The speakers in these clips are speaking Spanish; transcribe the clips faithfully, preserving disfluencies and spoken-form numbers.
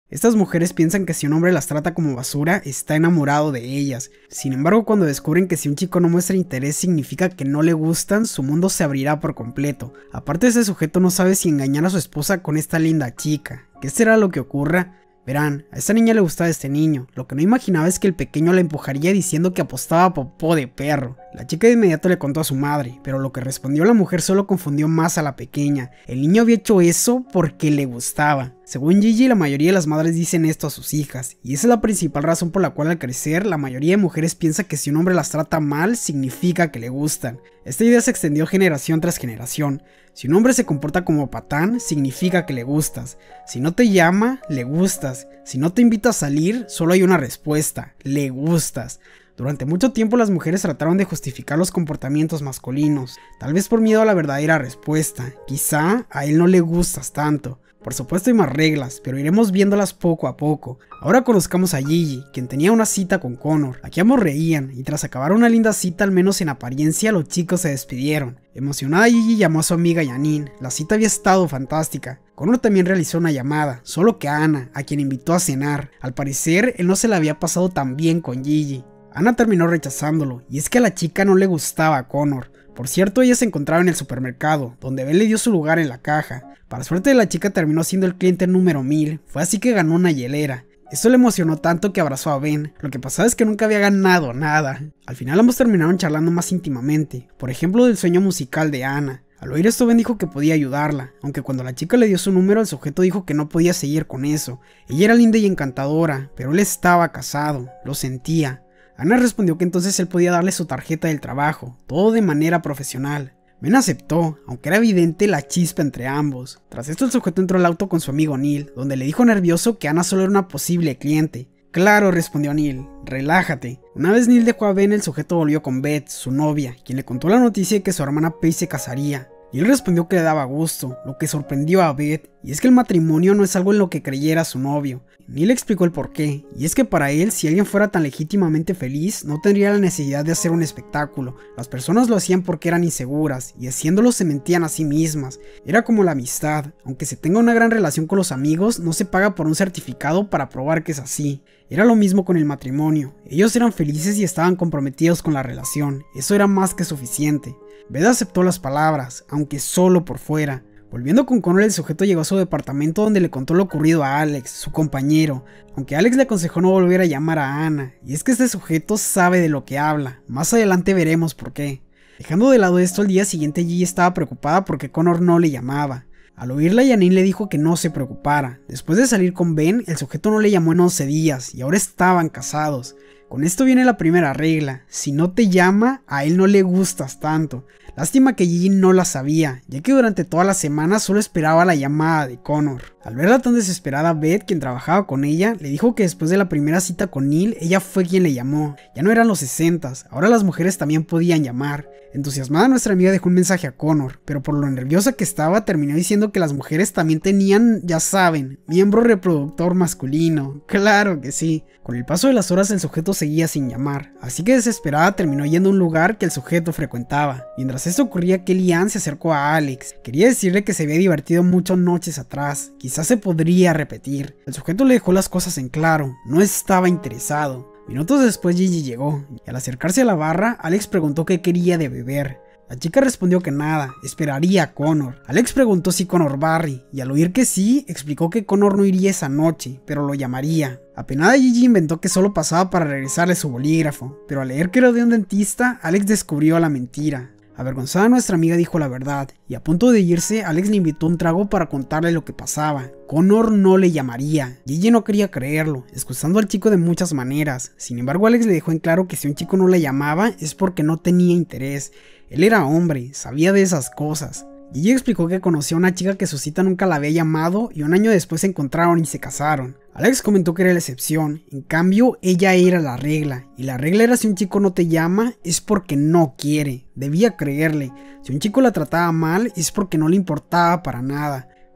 Estas mujeres piensan que si un hombre las trata como basura, está enamorado de ellas. Sin embargo, cuando descubren que si un chico no muestra interés significa que no le gustan, su mundo se abrirá por completo. Aparte, ese sujeto no sabe si engañar a su esposa con esta linda chica. ¿Qué será lo que ocurra? Verán, a esta niña le gustaba este niño, lo que no imaginaba es que el pequeño la empujaría diciendo que apostaba a popó de perro. La chica de inmediato le contó a su madre, pero lo que respondió la mujer solo confundió más a la pequeña. El niño había hecho eso porque le gustaba. Según Gigi, la mayoría de las madres dicen esto a sus hijas, y esa es la principal razón por la cual al crecer, la mayoría de mujeres piensa que si un hombre las trata mal, significa que le gustan. Esta idea se extendió generación tras generación. Si un hombre se comporta como patán, significa que le gustas. Si no te llama, le gustas. Si no te invita a salir, solo hay una respuesta: le gustas. Durante mucho tiempo las mujeres trataron de justificar los comportamientos masculinos, tal vez por miedo a la verdadera respuesta. Quizá a él no le gustas tanto. Por supuesto hay más reglas, pero iremos viéndolas poco a poco. Ahora conozcamos a Gigi, quien tenía una cita con Connor. Aquí ambos reían, y tras acabar una linda cita, al menos en apariencia, los chicos se despidieron. Emocionada, Gigi llamó a su amiga Janine. La cita había estado fantástica. Connor también realizó una llamada, solo que a Ana, a quien invitó a cenar. Al parecer, él no se la había pasado tan bien con Gigi. Ana terminó rechazándolo, y es que a la chica no le gustaba a Connor. Por cierto, ella se encontraba en el supermercado, donde Ben le dio su lugar en la caja. Para suerte de la chica, terminó siendo el cliente número mil, fue así que ganó una hielera. Esto le emocionó tanto que abrazó a Ben. Lo que pasaba es que nunca había ganado nada. Al final ambos terminaron charlando más íntimamente, por ejemplo del sueño musical de Ana. Al oír esto, Ben dijo que podía ayudarla, aunque cuando la chica le dio su número, el sujeto dijo que no podía seguir con eso. Ella era linda y encantadora, pero él estaba casado, lo sentía. Ana respondió que entonces él podía darle su tarjeta del trabajo, todo de manera profesional. Ben aceptó, aunque era evidente la chispa entre ambos. Tras esto el sujeto entró al auto con su amigo Neil, donde le dijo nervioso que Ana solo era una posible cliente. Claro, respondió Neil, relájate. Una vez Neil dejó a Ben, el sujeto volvió con Beth, su novia, quien le contó la noticia de que su hermana Paige se casaría. Neil respondió que le daba gusto, lo que sorprendió a Beth, y es que el matrimonio no es algo en lo que creyera su novio. Neil explicó el porqué, y es que para él, si alguien fuera tan legítimamente feliz, no tendría la necesidad de hacer un espectáculo. Las personas lo hacían porque eran inseguras, y haciéndolo se mentían a sí mismas. Era como la amistad, aunque se tenga una gran relación con los amigos, no se paga por un certificado para probar que es así. Era lo mismo con el matrimonio, ellos eran felices y estaban comprometidos con la relación, eso era más que suficiente. Beth aceptó las palabras, aunque solo por fuera. Volviendo con Connor, el sujeto llegó a su departamento donde le contó lo ocurrido a Alex, su compañero, aunque Alex le aconsejó no volver a llamar a Ana, y es que este sujeto sabe de lo que habla, más adelante veremos por qué. Dejando de lado esto, al día siguiente Gigi estaba preocupada porque Connor no le llamaba. Al oírla, Janine le dijo que no se preocupara. Después de salir con Ben, el sujeto no le llamó en once días, y ahora estaban casados. Con esto viene la primera regla: si no te llama, a él no le gustas tanto. Lástima que Gigi no la sabía, ya que durante toda la semana solo esperaba la llamada de Connor. Al verla tan desesperada, Beth, quien trabajaba con ella, le dijo que después de la primera cita con Neil, ella fue quien le llamó. Ya no eran los sesentas, ahora las mujeres también podían llamar. Entusiasmada, nuestra amiga dejó un mensaje a Connor, pero por lo nerviosa que estaba, terminó diciendo que las mujeres también tenían, ya saben, miembro reproductor masculino. Claro que sí. Con el paso de las horas, el sujeto seguía sin llamar, así que desesperada terminó yendo a un lugar que el sujeto frecuentaba. Mientras esto ocurría, Kellyanne se acercó a Alex. Quería decirle que se había divertido muchas noches atrás, quizás se podría repetir. El sujeto le dejó las cosas en claro, no estaba interesado. Minutos después Gigi llegó, y al acercarse a la barra, Alex preguntó qué quería de beber. La chica respondió que nada, esperaría a Connor. Alex preguntó si Connor Barry, y al oír que sí, explicó que Connor no iría esa noche, pero lo llamaría. Apenada, Gigi inventó que solo pasaba para regresarle su bolígrafo, pero al leer que era de un dentista, Alex descubrió la mentira. Avergonzada, nuestra amiga dijo la verdad, y a punto de irse, Alex le invitó un trago para contarle lo que pasaba. Connor no le llamaría. Gigi no quería creerlo, excusando al chico de muchas maneras. Sin embargo, Alex le dejó en claro que si un chico no le llamaba es porque no tenía interés. Él era hombre, sabía de esas cosas. Gigi explicó que conoció a una chica que su cita nunca la había llamado y un año después se encontraron y se casaron. Alex comentó que era la excepción, en cambio ella era la regla, y la regla era: si un chico no te llama es porque no quiere. Debía creerle. Si un chico la trataba mal es porque no le importaba para nada.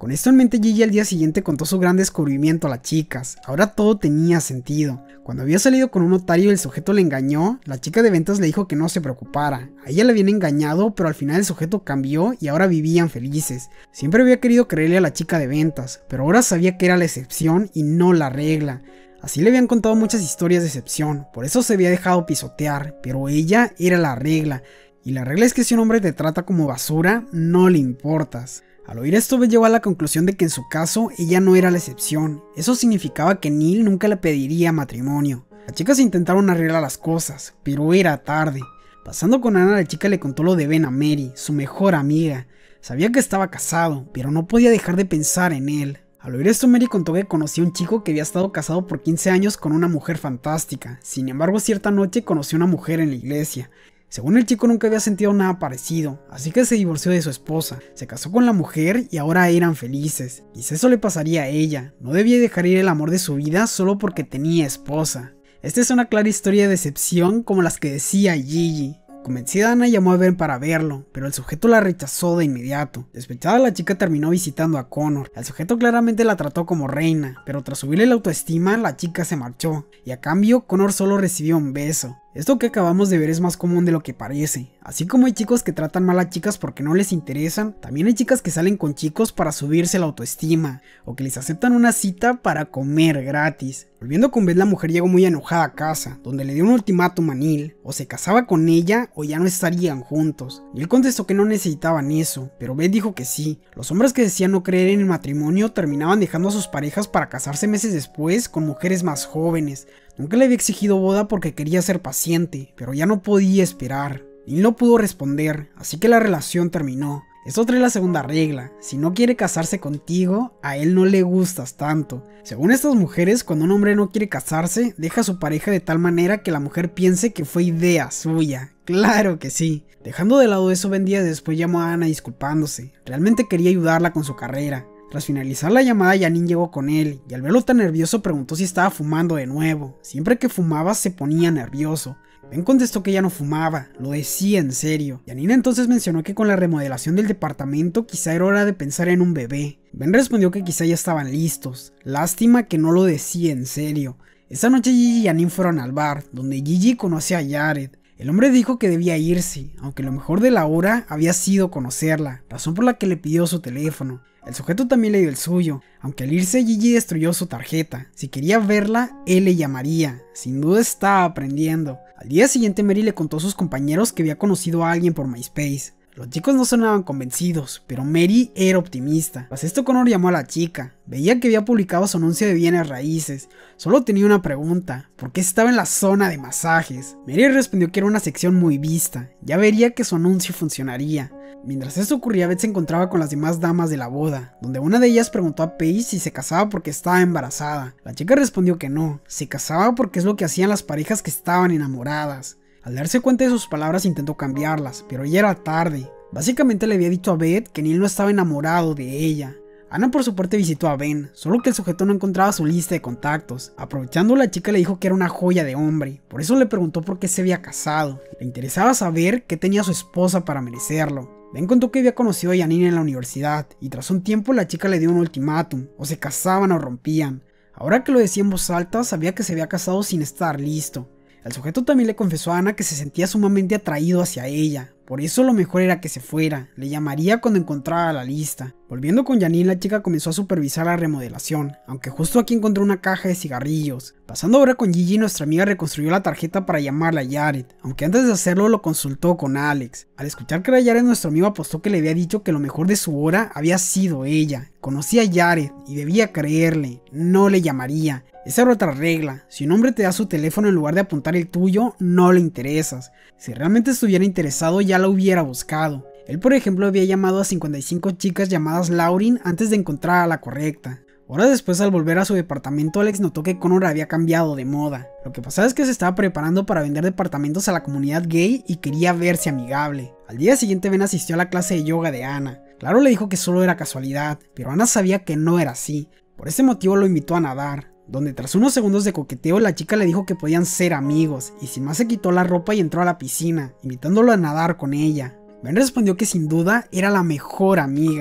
Con esto en mente, Gigi al día siguiente contó su gran descubrimiento a las chicas. Ahora todo tenía sentido. Cuando había salido con un notario y el sujeto le engañó, la chica de ventas le dijo que no se preocupara. A ella le habían engañado, pero al final el sujeto cambió y ahora vivían felices. Siempre había querido creerle a la chica de ventas, pero ahora sabía que era la excepción y no la regla. Así le habían contado muchas historias de excepción, por eso se había dejado pisotear, pero ella era la regla. Y la regla es que si un hombre te trata como basura, no le importas. Al oír esto, Beth llegó a la conclusión de que en su caso ella no era la excepción. Eso significaba que Neil nunca le pediría matrimonio. Las chicas intentaron arreglar las cosas, pero era tarde. Pasando con Ana, la chica le contó lo de Ben a Mary, su mejor amiga. Sabía que estaba casado, pero no podía dejar de pensar en él. Al oír esto, Mary contó que conocía a un chico que había estado casado por quince años con una mujer fantástica. Sin embargo, cierta noche conoció a una mujer en la iglesia. Según el chico, nunca había sentido nada parecido, así que se divorció de su esposa, se casó con la mujer y ahora eran felices. Quizá eso le pasaría a ella, no debía dejar ir el amor de su vida solo porque tenía esposa. Esta es una clara historia de decepción como las que decía Gigi. Convencida, Ana llamó a Ben para verlo, pero el sujeto la rechazó de inmediato. Despechada, la chica terminó visitando a Connor. El sujeto claramente la trató como reina, pero tras subirle la autoestima, la chica se marchó, y a cambio, Connor solo recibió un beso. Esto que acabamos de ver es más común de lo que parece. Así como hay chicos que tratan mal a chicas porque no les interesan, también hay chicas que salen con chicos para subirse la autoestima, o que les aceptan una cita para comer gratis. Volviendo con Beth, la mujer llegó muy enojada a casa, donde le dio un ultimátum a Neil: o se casaba con ella o ya no estarían juntos. Neil contestó que no necesitaban eso, pero Beth dijo que sí. Los hombres que decían no creer en el matrimonio terminaban dejando a sus parejas para casarse meses después con mujeres más jóvenes. Nunca le había exigido boda porque quería ser paciente, pero ya no podía esperar. Neil no pudo responder, así que la relación terminó. Esto trae la segunda regla: si no quiere casarse contigo, a él no le gustas tanto. Según estas mujeres, cuando un hombre no quiere casarse, deja a su pareja de tal manera que la mujer piense que fue idea suya. Claro que sí. Dejando de lado eso, Ben días después llamó a Ana disculpándose. Realmente quería ayudarla con su carrera. Tras finalizar la llamada, Janine llegó con él, y al verlo tan nervioso preguntó si estaba fumando de nuevo. Siempre que fumaba se ponía nervioso. Ben contestó que ya no fumaba, lo decía en serio. Janine entonces mencionó que con la remodelación del departamento quizá era hora de pensar en un bebé. Ben respondió que quizá ya estaban listos. Lástima que no lo decía en serio. Esa noche Gigi y Janine fueron al bar, donde Gigi conoció a Jared. El hombre dijo que debía irse, aunque lo mejor de la hora había sido conocerla, razón por la que le pidió su teléfono. El sujeto también le dio el suyo, aunque al irse Gigi destruyó su tarjeta. Si quería verla, él le llamaría. Sin duda estaba aprendiendo. Al día siguiente, Mary le contó a sus compañeros que había conocido a alguien por MySpace. Los chicos no sonaban convencidos, pero Mary era optimista. Tras esto, Connor llamó a la chica. Veía que había publicado su anuncio de bienes raíces. Solo tenía una pregunta: ¿por qué estaba en la zona de masajes? Mary respondió que era una sección muy vista. Ya vería que su anuncio funcionaría. Mientras esto ocurría, Beth se encontraba con las demás damas de la boda, donde una de ellas preguntó a Paige si se casaba porque estaba embarazada. La chica respondió que no, se casaba porque es lo que hacían las parejas que estaban enamoradas. Al darse cuenta de sus palabras intentó cambiarlas, pero ya era tarde. Básicamente le había dicho a Beth que Neil no estaba enamorado de ella. Ana por su parte visitó a Ben, solo que el sujeto no encontraba su lista de contactos. Aprovechando, la chica le dijo que era una joya de hombre, por eso le preguntó por qué se había casado. Le interesaba saber qué tenía su esposa para merecerlo. Ben contó que había conocido a Janine en la universidad, y tras un tiempo la chica le dio un ultimátum: o se casaban o rompían. Ahora que lo decía en voz alta, sabía que se había casado sin estar listo. El sujeto también le confesó a Ana que se sentía sumamente atraído hacia ella, por eso lo mejor era que se fuera, le llamaría cuando encontrara la lista. Volviendo con Janine, la chica comenzó a supervisar la remodelación, aunque justo aquí encontró una caja de cigarrillos. Pasando ahora con Gigi, nuestra amiga reconstruyó la tarjeta para llamarle a Jared, aunque antes de hacerlo lo consultó con Alex. Al escuchar que era Jared, nuestro amigo apostó que le había dicho que lo mejor de su hora había sido ella. Conocía a Jared y debía creerle, no le llamaría. Esa era otra regla: si un hombre te da su teléfono en lugar de apuntar el tuyo, no le interesas. Si realmente estuviera interesado, ya la hubiera buscado. Él, por ejemplo, había llamado a cincuenta y cinco chicas llamadas Lauren antes de encontrar a la correcta. Horas después, al volver a su departamento, Alex notó que Connor había cambiado de moda. Lo que pasaba es que se estaba preparando para vender departamentos a la comunidad gay y quería verse amigable. Al día siguiente, Ben asistió a la clase de yoga de Ana. Claro, le dijo que solo era casualidad, pero Ana sabía que no era así. Por ese motivo lo invitó a nadar, donde tras unos segundos de coqueteo la chica le dijo que podían ser amigos, y sin más se quitó la ropa y entró a la piscina, invitándolo a nadar con ella. Ben respondió que sin duda era la mejor amiga.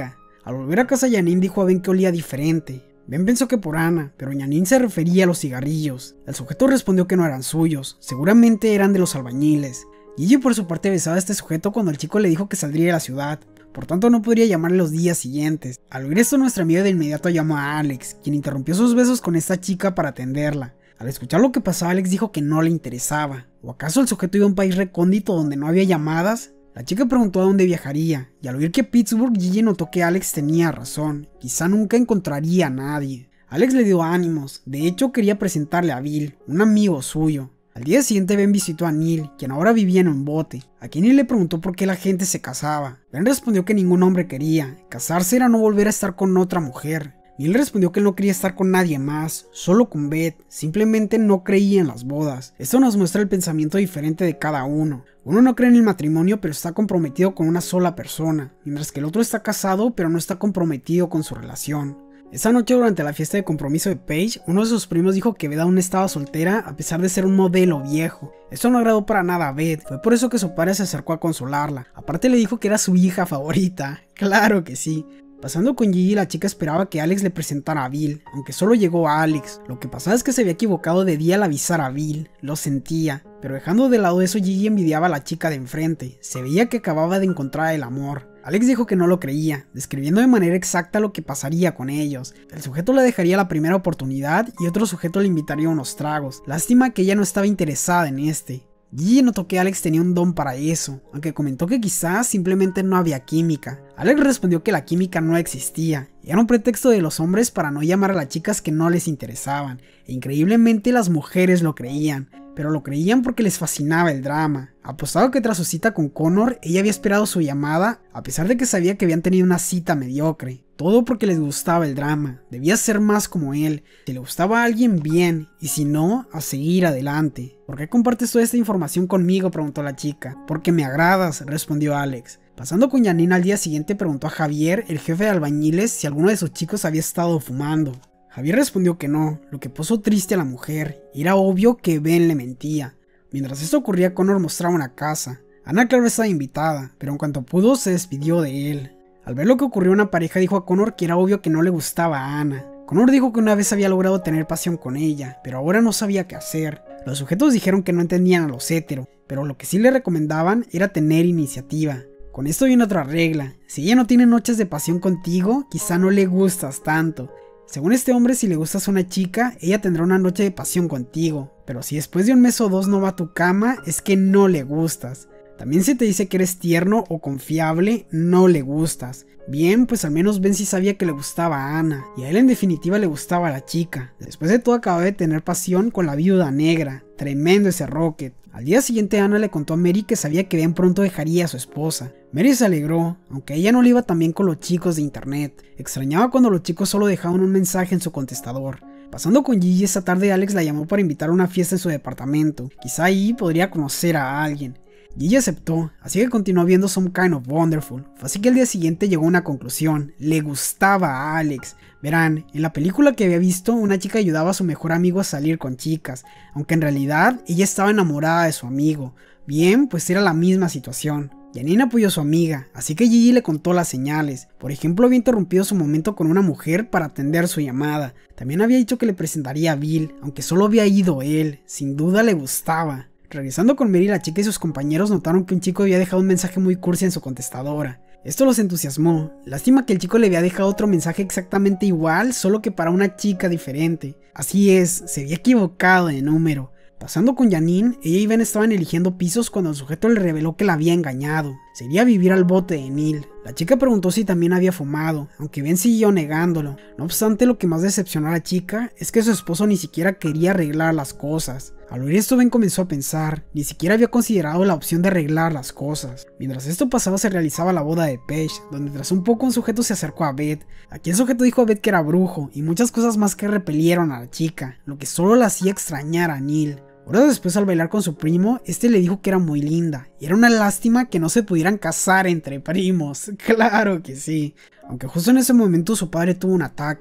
Al volver a casa, Janine dijo a Ben que olía diferente. Ben pensó que por Ana, pero Janine se refería a los cigarrillos. El sujeto respondió que no eran suyos, seguramente eran de los albañiles. Gigi por su parte besaba a este sujeto cuando el chico le dijo que saldría de la ciudad, por tanto no podría llamarle los días siguientes. Al oír esto, nuestra amiga de inmediato llamó a Alex, quien interrumpió sus besos con esta chica para atenderla. Al escuchar lo que pasaba, Alex dijo que no le interesaba. ¿O acaso el sujeto iba a un país recóndito donde no había llamadas? La chica preguntó a dónde viajaría, y al oír que Pittsburgh, Gigi notó que Alex tenía razón, quizá nunca encontraría a nadie. Alex le dio ánimos, de hecho quería presentarle a Bill, un amigo suyo. Al día siguiente Ben visitó a Neil, quien ahora vivía en un bote. Aquí Neil le preguntó por qué la gente se casaba. Ben respondió que ningún hombre quería, casarse era no volver a estar con otra mujer. Neil respondió que él no quería estar con nadie más, solo con Beth, simplemente no creía en las bodas. Esto nos muestra el pensamiento diferente de cada uno. Uno no cree en el matrimonio pero está comprometido con una sola persona, mientras que el otro está casado pero no está comprometido con su relación. Esa noche durante la fiesta de compromiso de Paige, uno de sus primos dijo que Beth aún estaba soltera a pesar de ser un modelo viejo. Esto no agradó para nada a Beth, fue por eso que su padre se acercó a consolarla. Aparte le dijo que era su hija favorita, claro que sí. Pasando con Gigi, la chica esperaba que Alex le presentara a Bill, aunque solo llegó a Alex. Lo que pasaba es que se había equivocado de día al avisar a Bill, lo sentía. Pero dejando de lado eso, Gigi envidiaba a la chica de enfrente, se veía que acababa de encontrar el amor. Alex dijo que no lo creía, describiendo de manera exacta lo que pasaría con ellos. El sujeto le dejaría la primera oportunidad y otro sujeto le invitaría a unos tragos. Lástima que ella no estaba interesada en este. Gigi notó que Alex tenía un don para eso, aunque comentó que quizás simplemente no había química. Alex respondió que la química no existía, era un pretexto de los hombres para no llamar a las chicas que no les interesaban, e increíblemente las mujeres lo creían, pero lo creían porque les fascinaba el drama. Apostado que tras su cita con Connor, ella había esperado su llamada, a pesar de que sabía que habían tenido una cita mediocre. Todo porque les gustaba el drama, debía ser más como él, si le gustaba a alguien bien, y si no, a seguir adelante. ¿Por qué compartes toda esta información conmigo?, preguntó la chica. Porque me agradas, respondió Alex. Pasando con Janine al día siguiente, preguntó a Javier, el jefe de albañiles, si alguno de sus chicos había estado fumando. Javier respondió que no, lo que puso triste a la mujer, y era obvio que Ben le mentía. Mientras esto ocurría, Connor mostraba una casa. Ana claro estaba invitada, pero en cuanto pudo se despidió de él. Al ver lo que ocurrió, una pareja dijo a Connor que era obvio que no le gustaba a Ana. Connor dijo que una vez había logrado tener pasión con ella, pero ahora no sabía qué hacer. Los sujetos dijeron que no entendían a los héteros, pero lo que sí le recomendaban era tener iniciativa. Con esto viene otra regla, si ella no tiene noches de pasión contigo, quizá no le gustas tanto. Según este hombre, si le gustas a una chica, ella tendrá una noche de pasión contigo, pero si después de un mes o dos no va a tu cama, es que no le gustas. También si te dice que eres tierno o confiable, no le gustas. Bien, pues al menos Ben sí sabía que le gustaba a Ana, y a él en definitiva le gustaba a la chica. Después de todo acababa de tener pasión con la viuda negra, tremendo ese Rocket. Al día siguiente Ana le contó a Mary que sabía que Ben pronto dejaría a su esposa. Mary se alegró, aunque a ella no le iba tan bien con los chicos de internet. Extrañaba cuando los chicos solo dejaban un mensaje en su contestador. Pasando con Gigi esa tarde, Alex la llamó para invitar a una fiesta en su departamento. Quizá ahí podría conocer a alguien. Gigi aceptó, así que continuó viendo Some Kind of Wonderful. Fue así que al día siguiente llegó a una conclusión, le gustaba a Alex. Verán, en la película que había visto, una chica ayudaba a su mejor amigo a salir con chicas, aunque en realidad ella estaba enamorada de su amigo. Bien, pues era la misma situación. Janine apoyó a su amiga, así que Gigi le contó las señales. Por ejemplo, había interrumpido su momento con una mujer para atender su llamada. También había dicho que le presentaría a Bill, aunque solo había ido él, sin duda le gustaba. Regresando con Mary, la chica y sus compañeros notaron que un chico había dejado un mensaje muy cursi en su contestadora. Esto los entusiasmó. Lástima que el chico le había dejado otro mensaje exactamente igual, solo que para una chica diferente. Así es, se había equivocado de número. Pasando con Janine, ella y Ben estaban eligiendo pisos cuando el sujeto le reveló que la había engañado. Se iría a vivir al bote de Neil. La chica preguntó si también había fumado, aunque Ben siguió negándolo. No obstante, lo que más decepcionó a la chica es que su esposo ni siquiera quería arreglar las cosas. Al oír esto, Ben comenzó a pensar, ni siquiera había considerado la opción de arreglar las cosas. Mientras esto pasaba, se realizaba la boda de Paige, donde tras un poco un sujeto se acercó a Beth. Aquí el sujeto dijo a Beth que era brujo, y muchas cosas más que repelieron a la chica, lo que solo la hacía extrañar a Neil. Horas después, al bailar con su primo, este le dijo que era muy linda, y era una lástima que no se pudieran casar entre primos, claro que sí. Aunque justo en ese momento su padre tuvo un ataque.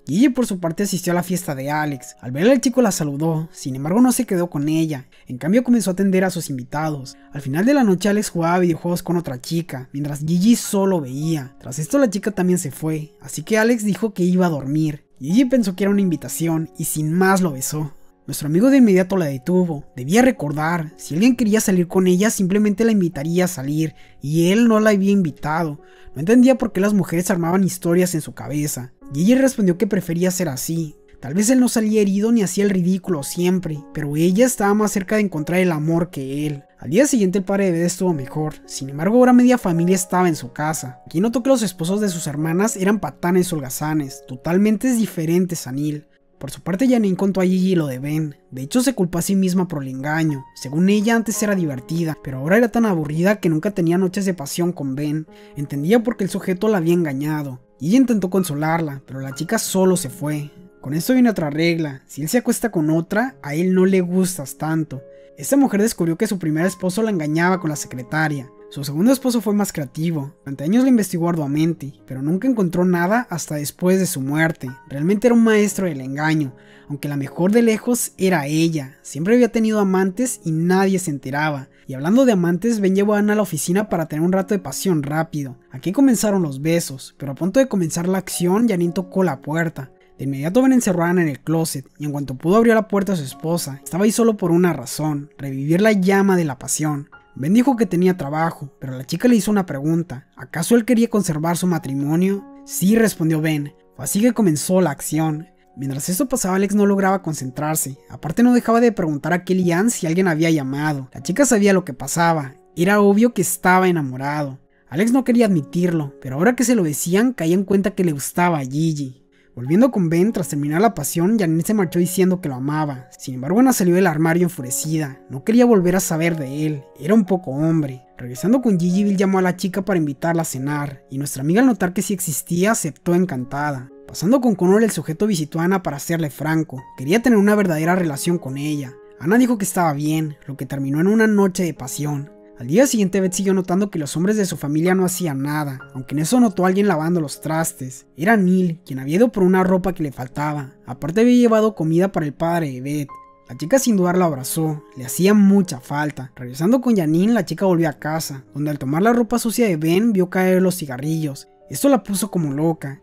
Gigi por su parte asistió a la fiesta de Alex. Al verla el chico la saludó, sin embargo no se quedó con ella, en cambio comenzó a atender a sus invitados. Al final de la noche Alex jugaba videojuegos con otra chica, mientras Gigi solo veía. Tras esto la chica también se fue, así que Alex dijo que iba a dormir. Gigi pensó que era una invitación y sin más lo besó. Nuestro amigo de inmediato la detuvo. Debía recordar, si alguien quería salir con ella simplemente la invitaría a salir, y él no la había invitado. No entendía por qué las mujeres armaban historias en su cabeza. Gigi respondió que prefería ser así. Tal vez él no salía herido ni hacía el ridículo siempre, pero ella estaba más cerca de encontrar el amor que él. Al día siguiente el padre de Beth estuvo mejor, sin embargo ahora media familia estaba en su casa. Aquí notó que los esposos de sus hermanas eran patanes holgazanes, totalmente diferentes a Neil. Por su parte Janine contó a Gigi lo de Ben, de hecho se culpó a sí misma por el engaño. Según ella antes era divertida, pero ahora era tan aburrida que nunca tenía noches de pasión con Ben. Entendía por qué el sujeto la había engañado. Gigi intentó consolarla, pero la chica solo se fue. Con esto viene otra regla, si él se acuesta con otra, a él no le gustas tanto. Esta mujer descubrió que su primer esposo la engañaba con la secretaria. Su segundo esposo fue más creativo, durante años lo investigó arduamente, pero nunca encontró nada hasta después de su muerte. Realmente era un maestro del engaño, aunque la mejor de lejos era ella. Siempre había tenido amantes y nadie se enteraba. Y hablando de amantes, Ben llevó a Anna a la oficina para tener un rato de pasión rápido. Aquí comenzaron los besos, pero a punto de comenzar la acción, Janine tocó la puerta. De inmediato Ben encerró a Anna en el closet, y en cuanto pudo abrió la puerta a su esposa. Estaba ahí solo por una razón, revivir la llama de la pasión. Ben dijo que tenía trabajo, pero la chica le hizo una pregunta. ¿Acaso él quería conservar su matrimonio? Sí, respondió Ben. Fue así que comenzó la acción. Mientras esto pasaba, Alex no lograba concentrarse. Aparte no dejaba de preguntar a Kelly Ann si alguien había llamado. La chica sabía lo que pasaba. Era obvio que estaba enamorado. Alex no quería admitirlo, pero ahora que se lo decían, caía en cuenta que le gustaba a Gigi. Volviendo con Ben, tras terminar la pasión, Janine se marchó diciendo que lo amaba. Sin embargo, Anna salió del armario enfurecida. No quería volver a saber de él. Era un poco hombre. Regresando con Gigi, Bill llamó a la chica para invitarla a cenar, y nuestra amiga al notar que sí existía, aceptó encantada. Pasando con Connor, el sujeto visitó a Anna para serle franco. Quería tener una verdadera relación con ella. Anna dijo que estaba bien, lo que terminó en una noche de pasión. Al día siguiente Beth siguió notando que los hombres de su familia no hacían nada, aunque en eso notó a alguien lavando los trastes. Era Neil, quien había ido por una ropa que le faltaba. Aparte había llevado comida para el padre de Beth. La chica sin dudar la abrazó, le hacía mucha falta. Regresando con Janine, la chica volvió a casa, donde al tomar la ropa sucia de Ben vio caer los cigarrillos. Esto la puso como loca.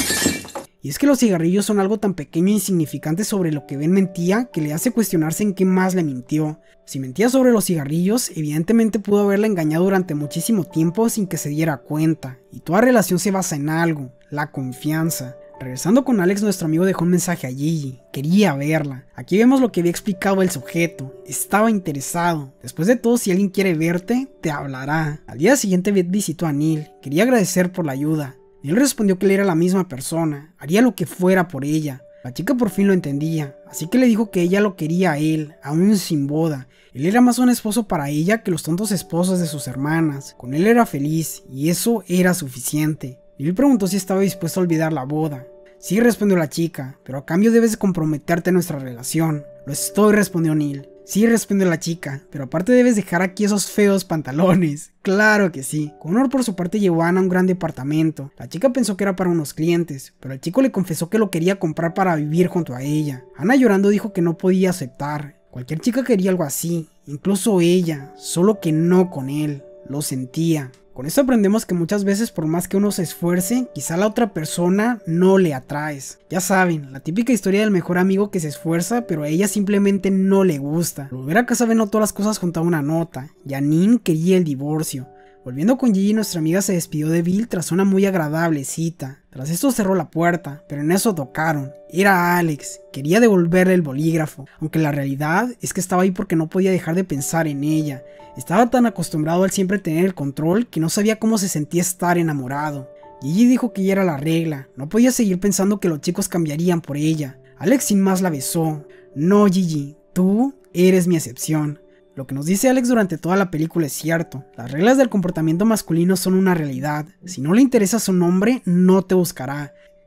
Y es que los cigarrillos son algo tan pequeño e insignificante sobre lo que Ben mentía que le hace cuestionarse en qué más le mintió. Si mentía sobre los cigarrillos, evidentemente pudo haberla engañado durante muchísimo tiempo sin que se diera cuenta. Y toda relación se basa en algo, la confianza. Regresando con Alex, nuestro amigo dejó un mensaje a Gigi. Quería verla. Aquí vemos lo que había explicado el sujeto. Estaba interesado. Después de todo, si alguien quiere verte, te hablará. Al día siguiente, Beth visitó a Neil. Quería agradecer por la ayuda. Neil respondió que él era la misma persona. Haría lo que fuera por ella. La chica por fin lo entendía. Así que le dijo que ella lo quería a él, aún sin boda. Él era más un esposo para ella que los tontos esposos de sus hermanas. Con él era feliz, y eso era suficiente. Neil preguntó si estaba dispuesto a olvidar la boda. Sí, respondió la chica, pero a cambio debes comprometerte en nuestra relación. Lo estoy, respondió Neil. Sí, respondió la chica, pero aparte debes dejar aquí esos feos pantalones. Claro que sí. Connor por su parte llevó a Anna a un gran departamento. La chica pensó que era para unos clientes, pero el chico le confesó que lo quería comprar para vivir junto a ella. Anna llorando dijo que no podía aceptar. Cualquier chica quería algo así, incluso ella, solo que no con él. Lo sentía. Con esto aprendemos que muchas veces por más que uno se esfuerce, quizá la otra persona no le atraes. Ya saben, la típica historia del mejor amigo que se esfuerza pero a ella simplemente no le gusta. Al volver a casa ven todas las cosas junto a una nota. Janine quería el divorcio. Volviendo con Gigi, nuestra amiga se despidió de Bill tras una muy agradable cita. Tras esto cerró la puerta, pero en eso tocaron. Era Alex, quería devolverle el bolígrafo, aunque la realidad es que estaba ahí porque no podía dejar de pensar en ella. Estaba tan acostumbrado al siempre tener el control que no sabía cómo se sentía estar enamorado. Gigi dijo que ella era la regla, no podía seguir pensando que los chicos cambiarían por ella. Alex sin más la besó. No, Gigi, tú eres mi excepción. Lo que nos dice Alex durante toda la película es cierto. Las reglas del comportamiento masculino son una realidad. Si no le interesa su nombre, no te buscará.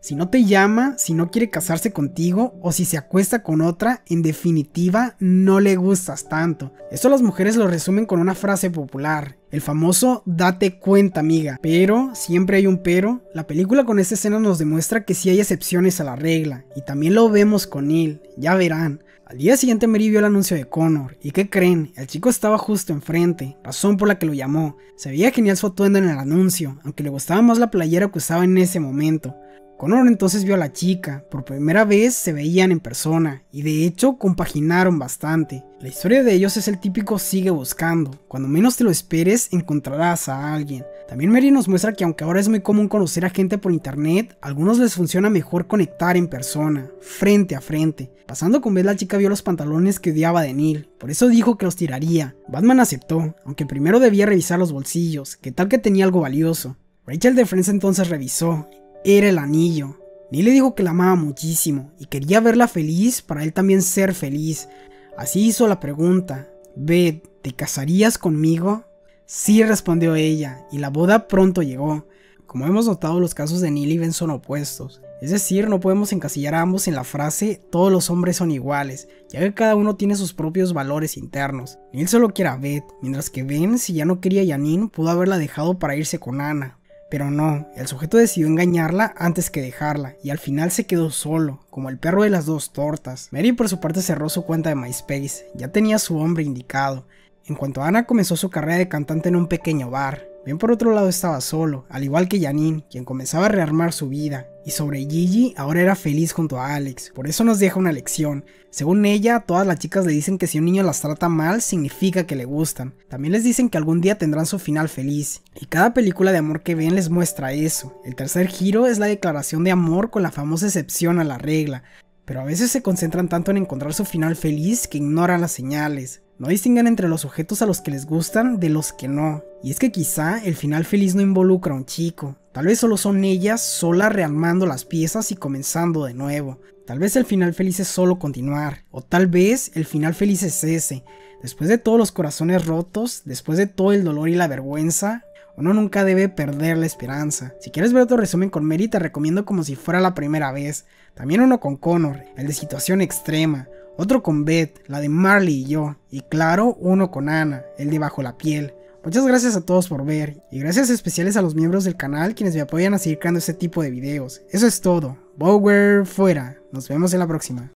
Si no te llama, si no quiere casarse contigo o si se acuesta con otra, en definitiva no le gustas tanto. Esto las mujeres lo resumen con una frase popular, el famoso date cuenta amiga. Pero, siempre hay un pero, la película con esta escena nos demuestra que sí hay excepciones a la regla, y también lo vemos con Neil, ya verán. Al día siguiente Mary vio el anuncio de Connor, y ¿qué creen? El chico estaba justo enfrente, razón por la que lo llamó. Se veía genial su atuendo en el anuncio, aunque le gustaba más la playera que usaba en ese momento. Connor entonces vio a la chica, por primera vez se veían en persona, y de hecho compaginaron bastante. La historia de ellos es el típico sigue buscando, cuando menos te lo esperes encontrarás a alguien. También Mary nos muestra que aunque ahora es muy común conocer a gente por internet, a algunos les funciona mejor conectar en persona, frente a frente. Pasando con Beth, la chica vio los pantalones que odiaba de Neil, por eso dijo que los tiraría. Batman aceptó, aunque primero debía revisar los bolsillos, que tal que tenía algo valioso. Rachel de Friends entonces revisó. Era el anillo. Neil le dijo que la amaba muchísimo y quería verla feliz para él también ser feliz. Así hizo la pregunta: Beth, ¿te casarías conmigo? Sí, respondió ella, y la boda pronto llegó. Como hemos notado, los casos de Neil y Ben son opuestos. Es decir, no podemos encasillar a ambos en la frase todos los hombres son iguales, ya que cada uno tiene sus propios valores internos. Neil solo quiere a Beth, mientras que Ben, si ya no quería a Janine, pudo haberla dejado para irse con Anna. Pero no, el sujeto decidió engañarla antes que dejarla, y al final se quedó solo, como el perro de las dos tortas. Mary por su parte cerró su cuenta de MySpace, ya tenía su hombre indicado. En cuanto a Anna comenzó su carrera de cantante en un pequeño bar. Ben por otro lado estaba solo, al igual que Janine, quien comenzaba a rearmar su vida. Y sobre Gigi, ahora era feliz junto a Alex, por eso nos deja una lección. Según ella, todas las chicas le dicen que si un niño las trata mal, significa que le gustan. También les dicen que algún día tendrán su final feliz. Y cada película de amor que ven les muestra eso. El tercer giro es la declaración de amor con la famosa excepción a la regla. Pero a veces se concentran tanto en encontrar su final feliz que ignoran las señales. No distinguen entre los sujetos a los que les gustan de los que no. Y es que quizá el final feliz no involucra a un chico. Tal vez solo son ellas solas rearmando las piezas y comenzando de nuevo. Tal vez el final feliz es solo continuar. O tal vez el final feliz es ese. Después de todos los corazones rotos, después de todo el dolor y la vergüenza, uno nunca debe perder la esperanza. Si quieres ver otro resumen con Mary, te recomiendo Como si fuera la primera vez. También uno con Connor, el de Situación extrema. Otro con Beth, la de Marley y yo. Y claro, uno con Anna, el de Bajo la piel. Muchas gracias a todos por ver, y gracias especiales a los miembros del canal quienes me apoyan a seguir creando este tipo de videos. Eso es todo. Bower fuera. Nos vemos en la próxima.